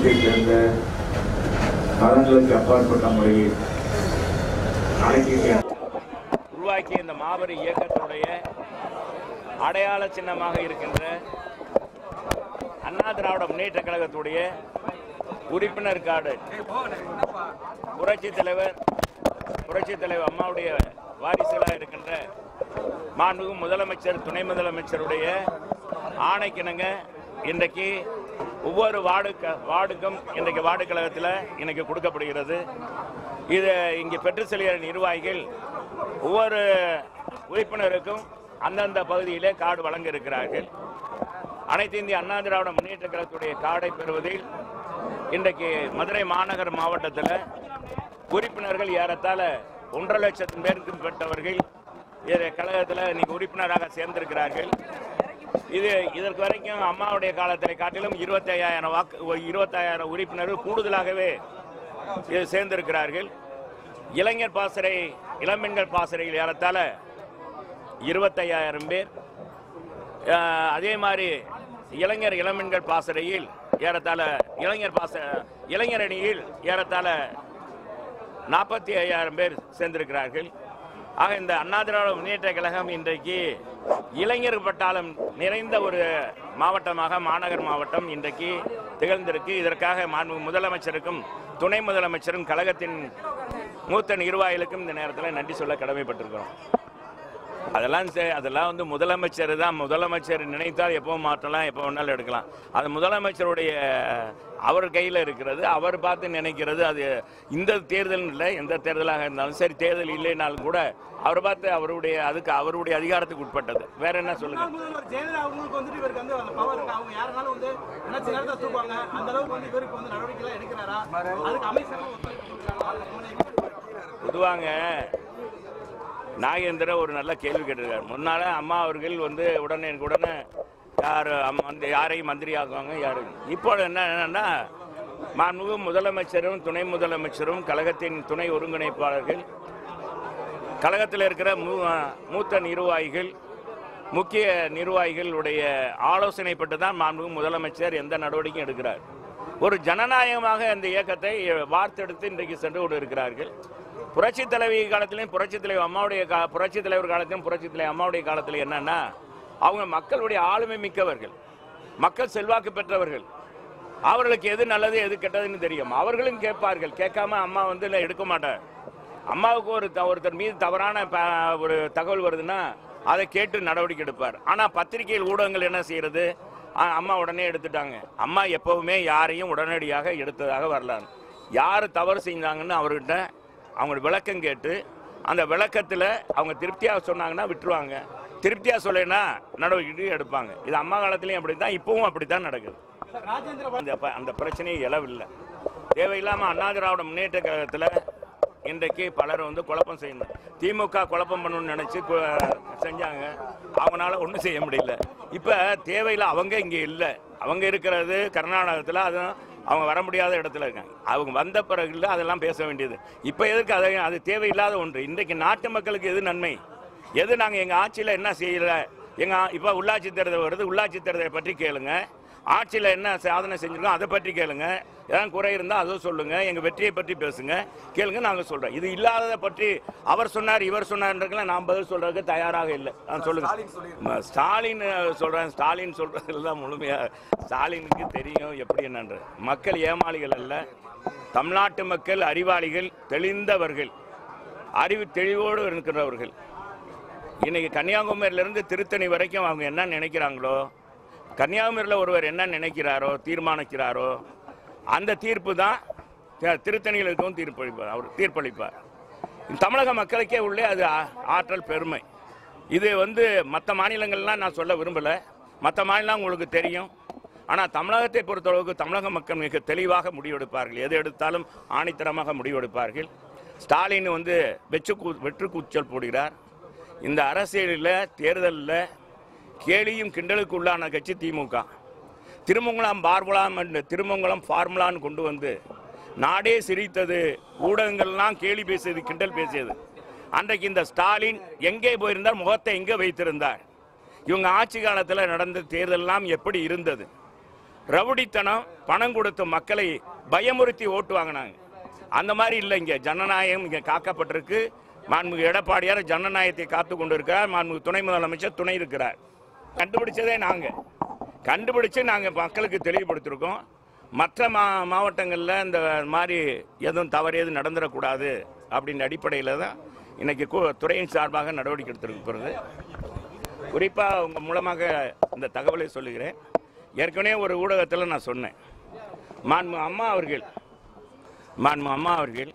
சமூகத்தைச் சேர்ந்த மதங்களுக்கு அப்பாற்பட்ட முறையில் உருவாக்கிய இந்த மாபெரும் இயக்கத்துடைய அடையாள சின்னமாக இருக்கின்ற அண்ணா திராவிட முன்னேற்ற கழகத்துடைய உறுப்பினர் கார்டு புரட்சித் தலைவர் அம்மாவுடைய வாரிசுகளாக இருக்கின்ற மாண்புமிகு முதலமைச்சர் துணை முதலமைச்சருடைய ஆணைக்கிணங்க இன்றைக்கு ஒவ்வொரு வார்டுக்கும் இன்றைக்கு வார்டு கழகத்தில் இன்னைக்கு கொடுக்கப்படுகிறது. இது இங்கே பெற்று செல்கிற நிர்வாகிகள் ஒவ்வொரு உறுப்பினருக்கும் அந்தந்த பகுதியிலே கார்டு வழங்க இருக்கிறார்கள். அனைத்து இந்திய அண்ணா திராவிட முன்னேற்ற கழகத்துடைய கார்டை பெறுவதில் இன்றைக்கு மதுரை மாநகர் மாவட்டத்தில் உறுப்பினர்கள் ஏறத்தாழ 1.5 லட்சம் பேருக்கு பெற்றவர்கள் கழகத்தில் இன்னைக்கு உறுப்பினராக சேர்ந்திருக்கிறார்கள். இதற்கு வரைக்கும் அம்மாவுடைய காலத்தில் காட்டிலும் 25,000 உறுப்பினர்கள் கூடுதலாகவே சேர்ந்திருக்கிறார்கள். இளைஞர் பாசறை இளம்பெண்கள் பாசறையில் ஏறத்தாழ 25,000 பேர், அதே மாதிரி இளம்பெண்கள் பாசறையில் ஏறத்தாழ இளைஞர் அணியில் ஏறத்தாழ 45,000 பேர் சேர்ந்திருக்கிறார்கள். ஆக இந்த அண்ணா திராவிட முன்னேற்ற கழகம் இன்றைக்கு இளைஞர் பட்டாளம் நிறைந்த ஒரு மாவட்டமாக மாநகர் மாவட்டம் இன்றைக்கு திகழ்ந்திருக்கு. இதற்காக முதலமைச்சருக்கும் துணை முதலமைச்சரும் கழகத்தின் மூத்த நிர்வாகிகளுக்கும் இந்த நேரத்தில் நன்றி சொல்ல கடமைப்பட்டிருக்கிறோம். அதெல்லாம் வந்து முதலமைச்சர் தான். முதலமைச்சர் நினைத்தால் எப்பவும் மாற்றலாம், எப்போ வேணாலும் எடுக்கலாம். அது முதலமைச்சருடைய அவர் கையில் இருக்கிறது. அவர் பார்த்து நினைக்கிறது. அது இந்த தேர்தல் இல்லை, எந்த தேர்தலாக இருந்தாலும் சரி, தேர்தல் இல்லைனாலும் கூட அவர் பார்த்து அவருடைய அதிகாரத்துக்கு உட்பட்டது. வேற என்ன சொல்லுங்க. பொதுவாங்க நாகேந்திர ஒரு நல்ல கேள்வி கேட்டிருக்காரு. முன்னால அம்மா அவர்கள் வந்து உடனே யாரையும் மந்திரி ஆக்குவாங்க யாரும். இப்போ என்னன்னா மாண்புமிகு முதலமைச்சரும் துணை முதலமைச்சரும் கழகத்தின் துணை ஒருங்கிணைப்பாளர்கள், கழகத்தில் இருக்கிற மூத்த நிர்வாகிகள், முக்கிய நிர்வாகிகளுடைய ஆலோசனைப்பட்டு தான் மாண்புமிகு முதலமைச்சர் எந்த நடவடிக்கையும் எடுக்கிறார். ஒரு ஜனநாயகமாக அந்த இயக்கத்தை வார்த்தெடுத்து இன்றைக்கு சென்று கொண்டு இருக்கிறார்கள். புரட்சி தலைவி காலத்திலையும் புரட்சி தலைவர் காலத்திலும் புரட்சி தலைவர் அம்மாவுடைய காலத்தில் என்னன்னா அவங்க மக்களுடைய ஆளுமை மிக்கவர்கள், மக்கள் செல்வாக்கு பெற்றவர்கள். அவர்களுக்கு எது நல்லது எது கெட்டதுன்னு தெரியும். அவர்களும் கேட்பார்கள். கேட்காம அம்மா வந்து எடுக்க மாட்டார். அம்மாவுக்கு ஒருத்தர் மீது தவறான ஒரு தகவல் வருதுன்னா அதை கேட்டு நடவடிக்கை எடுப்பார். ஆனால் பத்திரிகையில் ஊடகங்கள் என்ன செய்யறது, அம்மா உடனே எடுத்துட்டாங்க. அம்மா எப்பவுமே யாரையும் உடனடியாக எடுத்ததாக வரலாறு. யார் தவறு செஞ்சாங்கன்னு அவர்கிட்ட அவங்க விளக்கம் கேட்டு அந்த விளக்கத்தில் அவங்க திருப்தியாக சொன்னாங்கன்னா விட்டுருவாங்க, திருப்தியாக சொல்லலைன்னா நடவடிக்கை எடுப்பாங்க. இது அம்மா காலத்திலையும் அப்படி தான், இப்பவும் அப்படித்தான் நடக்குது. அந்த பிரச்சனையை இளவில்லை. தேவையில்லாமல் அண்ணா திராவிட முன்னேற்ற கழகத்தில் இன்றைக்கு பலர் வந்து குழப்பம் செய்யணும். திமுக குழப்பம் பண்ணணும்னு நினச்சி செஞ்சாங்க. அவங்களால ஒன்றும் செய்ய முடியல. இப்போ தேவையில்லை. அவங்க இங்கே இல்லை. அவங்க இருக்கிறது கர்நாடகத்தில். அதுவும் அவங்க வர முடியாத இடத்துல இருக்காங்க. அவங்க வந்த பிறகு அதெல்லாம் பேச வேண்டியது. இப்போ எதுக்கு அது தேவையில்லாத ஒன்று. இன்றைக்கு நாட்டு மக்களுக்கு எது நன்மை, எது நாங்கள் எங்கள் ஆட்சியில் என்ன செய்யலை, இப்போ உள்ளாட்சி தேர்தல் வருது, உள்ளாட்சி தேர்தலை பற்றி கேளுங்க. ஆட்சியில் என்ன சாதனை செஞ்சுருக்கோம் அதை பற்றி கேளுங்க. ஏதாவது குறை இருந்தால் அதை சொல்லுங்க. எங்கள் வெற்றியை பற்றி பேசுங்க, கேளுங்க, நாங்கள் சொல்கிறோம். இது இல்லாததை பற்றி அவர் சொன்னார் இவர் சொன்னார்ன்றதுக்கெல்லாம் நான் பதில் சொல்கிறதுக்கு தயாராக இல்லை. நான் சொல்லுங்கள். ஸ்டாலின் சொல்கிறேன். ஸ்டாலின் சொல்கிறதெல்லாம் முழுமையாக ஸ்டாலினுக்கு தெரியும் எப்படி என்னன்ற. மக்கள் ஏமாளிகள் அல்ல. தமிழ்நாட்டு மக்கள் அறிவாளிகள், தெளிந்தவர்கள், அறிவு தெளிவோடு இருக்கிறவர்கள். இன்னைக்கு கன்னியாகுமரியிலிருந்து திருத்தணி வரைக்கும் அவங்க என்ன நினைக்கிறாங்களோ, கன்னியாகுமரியில் ஒருவர் என்ன நினைக்கிறாரோ தீர்மானிக்கிறாரோ அந்த தீர்ப்பு தான் திருத்தணியில் இருக்கவும் அவர் தீர்ப்பளிப்பார். தமிழக மக்களுக்கே உள்ளே அது ஆற்றல் பெருமை. இது வந்து மற்ற மாநிலங்கள்லாம் நான் சொல்ல விரும்பலை. மற்ற மாநிலம் உங்களுக்கு தெரியும். ஆனால் தமிழகத்தை பொறுத்தளவுக்கு தமிழக மக்கள் மிக தெளிவாக முடிவெடுப்பார்கள். எது எடுத்தாலும் ஆணித்தரமாக முடிவெடுப்பார்கள். ஸ்டாலின் வந்து வெற்று கூச்சல் போடுகிறார். இந்த அரசியலில் தேர்தலில் கேலியும் கிண்டலுக்கு உள்ளான கட்சி திமுக. திருமங்கலம் ஃபார்முலான்னு கொண்டு வந்து நாடே சிரித்தது, ஊடகங்கள்லாம் கேலி பேசியது, கிண்டல் பேசியது. அன்றைக்கு இந்த ஸ்டாலின் எங்கே போயிருந்தார், முகத்தை எங்கே வைத்திருந்தார்? இவங்க ஆட்சி காலத்தில் நடந்த தேர்தலெல்லாம் எப்படி இருந்தது? ரவுடித்தனம், பணம் கொடுத்து மக்களை பயமுறுத்தி ஓட்டு வாங்கினாங்க. அந்த மாதிரி இல்லை. இங்கே ஜனநாயகம் இங்கே காக்கப்பட்டிருக்கு. மாண்புமிகு எடப்பாடியார் ஜனநாயகத்தை காத்து கொண்டு இருக்கிறார். மாண்புமிகு துணை முதலமைச்சர் துணை இருக்கிறார். கண்டுபிடிச்சதே கண்டுபிடிச்சு நாங்கள் மக்களுக்கு தெளிவுபடுத்திருக்கோம். மற்ற மாவட்டங்களில் இந்த மாதிரி எதுவும் தவறு எதுவும் நடந்துடக்கூடாது அப்படின்ற அடிப்படையில் தான் இன்னைக்கு துறையின் சார்பாக நடவடிக்கை எடுத்திருக்கிறது. குறிப்பாக உங்கள் மூலமாக இந்த தகவலை சொல்லுகிறேன். ஏற்கனவே ஒரு ஊடகத்தில் நான் சொன்னேன், மாண்புமிகு அம்மா அவர்கள்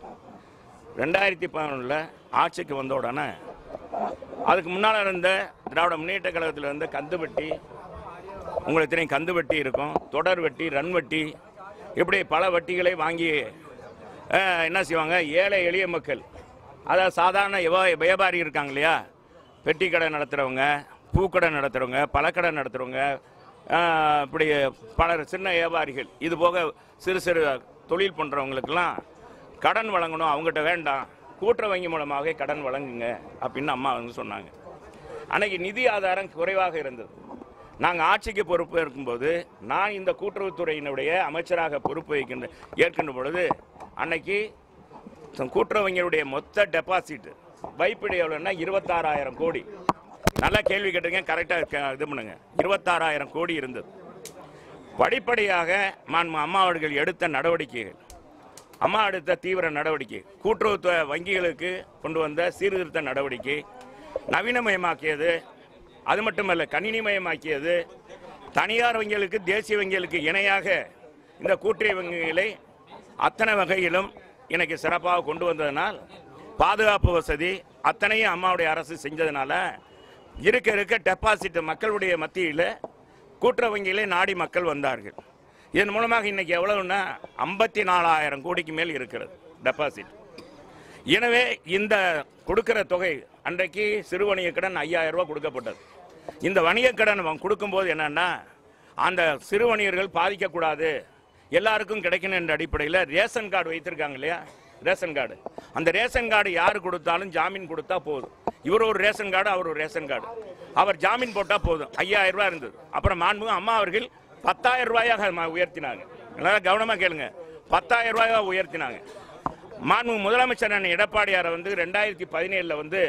2011 ஆட்சிக்கு வந்த உடனே அதுக்கு முன்னால் இருந்த திராவிட முன்னேற்ற கழகத்தில் இருந்த கந்துவட்டி, உங்களுக்கு தெரியும், கந்துவட்டி இருக்கும், தொடர் வட்டி, ரன் வட்டி, இப்படி பல வட்டிகளை வாங்கி என்ன செய்வாங்க, ஏழை எளிய மக்கள், அதாவது சாதாரண வியாபாரி இருக்காங்க இல்லையா, பெட்டி கடை நடத்துகிறவங்க, பூக்கடை நடத்துகிறவங்க, பழக்கடை நடத்துகிறவங்க, இப்படி பலர் சின்ன வியாபாரிகள், இது போக சிறு சிறு தொழில் பண்ணுறவங்களுக்கெல்லாம் கடன் வழங்கணும், அவங்ககிட்ட வேண்டாம், கூட்டுறவு வங்கி மூலமாக கடன் வழங்குங்க அப்படின்னு அம்மா வந்து சொன்னாங்க. அன்னைக்கு நிதி ஆதாரம் குறைவாக இருந்தது. நாங்கள் ஆட்சிக்கு பொறுப்பு இருக்கும்போது நான் இந்த கூட்டுறவுத்துறையினுடைய அமைச்சராக பொறுப்பு ஏற்கின்ற பொழுது அன்னைக்கு கூட்டுறவு வங்கியுடைய மொத்த டெபாசிட் வைப்பிடு எவ்வளோன்னா 26,000 கோடி. நல்லா கேள்வி கேட்டுங்க, கரெக்டாக இது பண்ணுங்க. 26,000 கோடி இருந்தது. படிப்படியாக அம்மா அவர்கள் எடுத்த நடவடிக்கைகள், அம்மா எடுத்த தீவிர நடவடிக்கை, கூட்டுறவு வங்கிகளுக்கு கொண்டு வந்த சீர்திருத்த நடவடிக்கை, நவீனமயமாக்கியது, அது மட்டுமல்ல கணினிமயமாக்கியது, தனியார் வங்கிகளுக்கு தேசிய வங்கிகளுக்கு இணையாக இந்த கூட்டுறவு வங்கிகளை அத்தனை வகையிலும் எனக்கு சிறப்பாக கொண்டு வந்ததனால், பாதுகாப்பு வசதி அத்தனையும் அம்மாவுடைய அரசு செஞ்சதுனால இருக்க டெபாசிட் மக்களுடைய மத்தியில் கூட்டுறவு வங்கியிலே நாடி மக்கள் வந்தார்கள். இதன் மூலமாக இன்னைக்கு எவ்வளவுன்னா 54,000 கோடிக்கு மேல் இருக்கிறது டெபாசிட். எனவே இந்த கொடுக்கிற தொகை, அன்றைக்கு சிறு வணிக கடன் 5,000 ரூபாய் கொடுக்கப்பட்டது. இந்த வணிக கடன் கொடுக்கும்போது என்னன்னா, அந்த சிறு வணிகர்கள் பாதிக்கக்கூடாது, எல்லாருக்கும் கிடைக்கணும் என்ற அடிப்படையில் ரேஷன் கார்டு வைத்திருக்காங்க இல்லையா, ரேஷன் கார்டு, அந்த ரேஷன் கார்டு யார் கொடுத்தாலும் ஜாமீன் கொடுத்தா போதும். இவர் ஒரு ரேஷன் கார்டு, அவர் ஒரு ரேஷன் கார்டு, அவர் ஜாமீன் போட்டால் போதும். 5,000 ரூபாய் இருந்தது. அப்புறம் மாண்புமிகு அம்மா அவர்கள் 10,000 ரூபாயாக உயர்த்தினாங்க. எல்லாரும் கவனமாக கேளுங்க, 10,000 ரூபாயாக உயர்த்தினாங்க. மாண்புமிகு முதலமைச்சர் எடப்பாடியாரை வந்து 2017 வந்து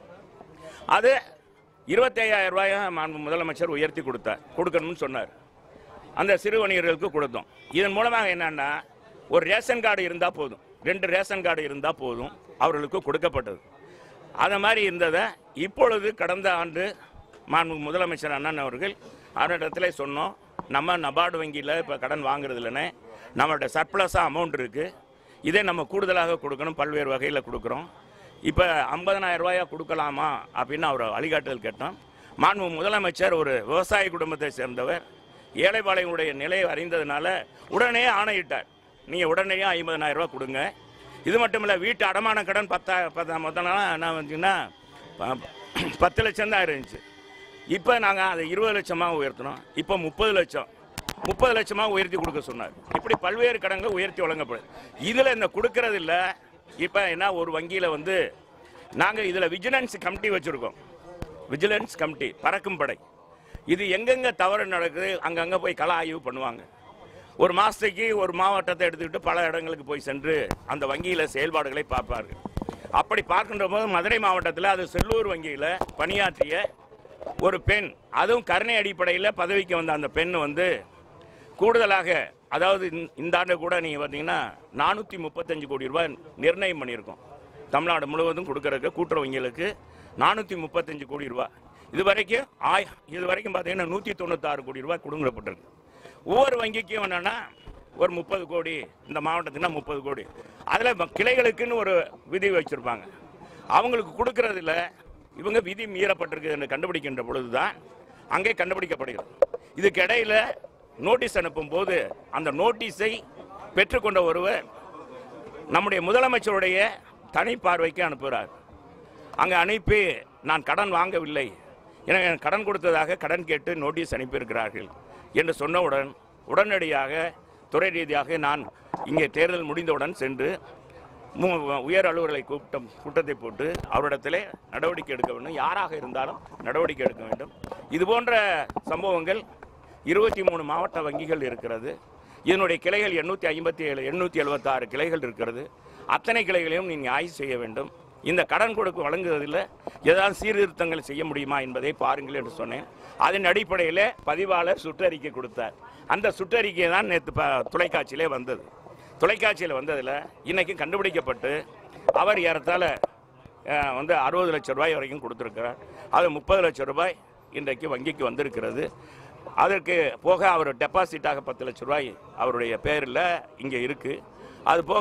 அது 25,000 ரூபாயாக மாண்புமிகு முதலமைச்சர் உயர்த்தி கொடுக்கணும்னு சொன்னார். அந்த சிறு வணிகர்களுக்கு கொடுத்தோம். இதன் மூலமாக என்னன்னா, ஒரு ரேஷன் கார்டு இருந்தால் போதும், 2 ரேஷன் கார்டு இருந்தால் போதும், அவர்களுக்கு கொடுக்கப்பட்டது. அதை மாதிரி இருந்ததை இப்பொழுது கடந்த ஆண்டு மாண்புமிகு முதலமைச்சர் அண்ணன் அவர்கள் அவரிடத்துல சொன்னோம், நம்ம நபார்டு வங்கியில் இப்போ கடன் வாங்குறது இல்லைன்னு, நம்மளோட சர்ப்ளஸாக அமௌண்ட் இருக்குது, இதே நம்ம கூடுதலாக கொடுக்கணும், பல்வேறு வகையில் கொடுக்குறோம். இப்போ 50,000 ரூபாயா கொடுக்கலாமா அப்படின்னு அவர் வழிகாட்டுதல் கேட்டோம். மாண்புமிகு முதலமைச்சர் ஒரு விவசாய குடும்பத்தை சேர்ந்தவர், ஏழைப்பாளையங்களுடைய நிலையை அறிந்ததுனால உடனே ஆணையிட்டார், நீங்கள் உடனே 50,000 ரூபா கொடுங்க. இது மட்டும் இல்லை, வீட்டு அடமான கடன் 10 நாளாக என்ன வந்துச்சுன்னா 10 லட்சம் தான் இருந்துச்சு. இப்போ நாங்கள் அதை 20 லட்சமாக உயர்த்தினோம். இப்போ 30 லட்சமாக உயர்த்தி கொடுக்க சொன்னார். இப்படி பல்வேறு கடன்கள் உயர்த்தி வழங்கப்படுது. இதில் இந்த கொடுக்கறது இல்லை. இப்போ என்ன, ஒரு வங்கியில் வந்து நாங்கள் இதில் விஜிலன்ஸ் கமிட்டி வச்சுருக்கோம். விஜிலன்ஸ் கமிட்டி, பறக்கும் படை, இது எங்கெங்கே தவறு நடக்குது அங்கங்கே போய் கள ஆய்வு பண்ணுவாங்க. ஒரு மாதத்துக்கு ஒரு மாவட்டத்தை எடுத்துக்கிட்டு பல இடங்களுக்கு போய் சென்று அந்த வங்கியில் செயல்பாடுகளை பார்ப்பார்கள். அப்படி பார்க்கின்ற போது மதுரை மாவட்டத்தில் அது செல்லூர் வங்கியில் பணியாற்றிய ஒரு பெண், அதுவும் கருணை அடிப்படையில் பதவிக்கு வந்த அந்த பெண் வந்து கூடுதலாக, அதாவது இந்த ஆண்டு கூட நீங்கள் பார்த்தீங்கன்னா 435 கோடி ரூபாய் நிர்ணயம் பண்ணியிருக்கோம். தமிழ்நாடு முழுவதும் கொடுக்கறதுக்கு கூட்டுறவு வங்கிகளுக்கு 435 கோடி ரூபாய். இது வரைக்கும் பார்த்தீங்கன்னா 196 கோடி ரூபாய் கொடுக்கப்பட்டிருக்கு. ஒவ்வொரு வங்கிக்கும் என்னன்னா ஒரு 30 கோடி, இந்த மாவட்டத்துக்குன்னா 30 கோடி. அதில் கிளைகளுக்குன்னு ஒரு விதி வச்சுருப்பாங்க. அவங்களுக்கு கொடுக்கறதில்ல, இவங்க விதி மீறப்பட்டிருக்கு என்று கண்டுபிடிக்கின்ற பொழுது தான் அங்கே கண்டுபிடிக்கப்படுகிறது. இதுக்கு இடையில நோட்டீஸ் அனுப்பும் போது அந்த நோட்டீஸை பெற்றுக்கொண்ட ஒருவர் நம்முடைய முதலமைச்சருடைய தனி பார்வைக்கு அனுப்புகிறார். அங்கே அனுப்பி, நான் கடன் வாங்கவில்லை, எனக்கு கடன் கொடுத்ததாக கடன் கேட்டு நோட்டீஸ் அனுப்பியிருக்கிறார்கள் என்று சொன்னவுடன் உடனடியாக துறை ரீதியாக நான் இங்கே தேர்தல் முடிந்தவுடன் சென்று உயர் அலுவலர்களை கூட்டத்தை போட்டு அவரிடத்திலே நடவடிக்கை எடுக்க வேண்டும், யாராக இருந்தாலும் நடவடிக்கை எடுக்க வேண்டும். இது போன்ற சம்பவங்கள் 23 மாவட்ட வங்கிகள் இருக்கிறது. இதனுடைய கிளைகள் 857 876 கிளைகள் இருக்கிறது. அத்தனை கிளைகளையும் நீங்கள் ஆய்வு செய்ய வேண்டும். இந்த கடன் கொடுக்க வழங்குவதில் ஏதாவது சீர்திருத்தங்கள் செய்ய முடியுமா என்பதை பாருங்கள் என்று சொன்னேன். அதன் அடிப்படையில் பதிவாளர் சுற்றறிக்கை கொடுத்தார். அந்த சுற்றறிக்கை தான் நேற்று தொலைக்காட்சியிலே வந்தது. தொலைக்காட்சியில் வந்ததில் இன்னைக்கு கண்டுபிடிக்கப்பட்டு அவர் ஏறத்தாழ 60 லட்சம் ரூபாய் வரைக்கும் கொடுத்துருக்கிறார். அது 30 லட்சம் ரூபாய் இன்றைக்கு வங்கிக்கு வந்திருக்கிறது. அதற்கு போக அவர் டெபாசிட்டாக 10 லட்சம் ரூபாய் அவருடைய பேரில் இங்கே இருக்குது. அது போக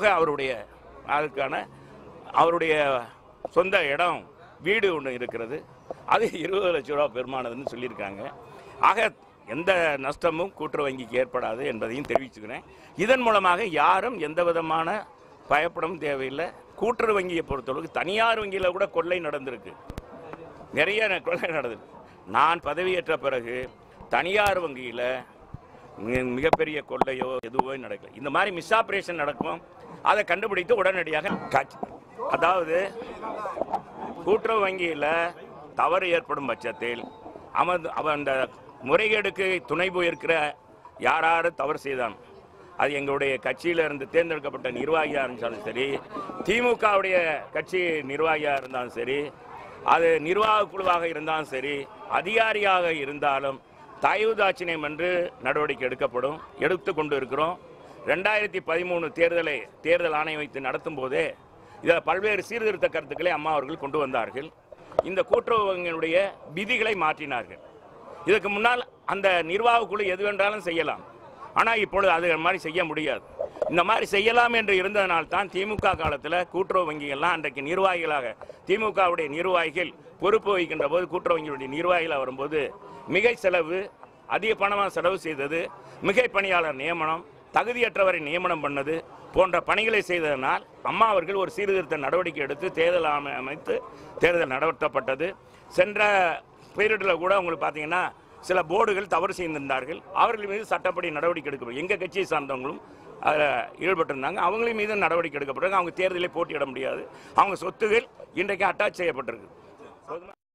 அவருடைய சொந்த இடம் வீடு ஒன்று இருக்கிறது. அது 20 லட்சம் ரூபாய் பெருமானதுன்னு சொல்லியிருக்காங்க. ஆக எந்த நஷ்டமும் கூட்டுறவு வங்கிக்கு ஏற்படாது என்பதையும் தெரிவிச்சுக்கிறேன். இதன் மூலமாக யாரும் எந்த விதமான பயப்படவும் தேவையில்லை. கூட்டுறவு வங்கியை பொறுத்தளவுக்கு தனியார் வங்கியில் கூட கொள்ளை நடந்திருக்கு, நிறைய கொள்ளை நடந்திருக்கு. நான் பதவியேற்ற பிறகு தனியார் வங்கியில் மிகப்பெரிய கொள்ளையோ எதுவோ நடக்கல. இந்த மாதிரி மிஸ்ஆப்ரேஷன் நடக்கும். அதை கண்டுபிடித்து உடனடியாக அதாவது கூட்டுறவு வங்கியில் தவறு ஏற்படும் பட்சத்தில் அந்த முறைகேடுக்கு துணை போயிருக்கிற யார் தவறு செய்தான், அது எங்களுடைய கட்சியிலிருந்து தேர்ந்தெடுக்கப்பட்ட நிர்வாகியாக இருந்தாலும் சரி, திமுகவுடைய கட்சி நிர்வாகியாக இருந்தாலும் சரி, அது நிர்வாக குழுவாக இருந்தாலும் சரி, அதிகாரியாக இருந்தாலும் தயவு தாட்சியம் என்று நடவடிக்கை எடுத்து கொண்டு இருக்கிறோம். 2013 தேர்தல் ஆணையம் வைத்து நடத்தும் போதே இதில் பல்வேறு சீர்திருத்த கருத்துக்களை அம்மா அவர்கள் கொண்டு வந்தார்கள். இந்த கூட்டுறவு வங்கியினுடைய விதிகளை மாற்றினார்கள். இதற்கு முன்னால் அந்த நிர்வாக குழு எது வேண்டாலும் செய்யலாம். ஆனால் இப்பொழுது அது மாதிரி செய்ய முடியாது. இந்த மாதிரி செய்யலாம் என்று இருந்ததனால்தான் திமுக காலத்தில் கூட்டுறவு வங்கிகள்லாம் அன்றைக்கு நிர்வாகிகளாக திமுகவுடைய நிர்வாகிகள் பொறுப்பு வகிக்கின்ற போது கூட்டுறவு வங்கியுடைய நிர்வாகிகளாக வரும்போது மிகை செலவு, அதிக பணமாக செலவு செய்தது, மிகை பணியாளர் நியமனம், தகுதியற்றவரை நியமனம் பண்ணது போன்ற பணிகளை செய்ததனால் அம்மா அவர்கள் ஒரு சீர்திருத்த நடவடிக்கை எடுத்து தேர்தல் அமைத்து தேர்தல் நடத்தப்பட்டது. சென்ற பீரியடில் கூட உங்களுக்கு பார்த்தீங்கன்னா சில போர்டுகள் தவறு செய்திருந்தார்கள். அவர்கள் மீது சட்டப்படி நடவடிக்கை எடுக்கப்படும். எங்கள் கட்சியை சார்ந்தவங்களும் அதில் ஈடுபட்டிருந்தாங்க. அவங்களின் மீது நடவடிக்கை எடுக்கப்பட்டிருக்கு. அவங்க தேர்தலில் போட்டியிட முடியாது. அவங்க சொத்துகள் இன்றைக்கு அட்டாச் செய்யப்பட்டிருக்கு.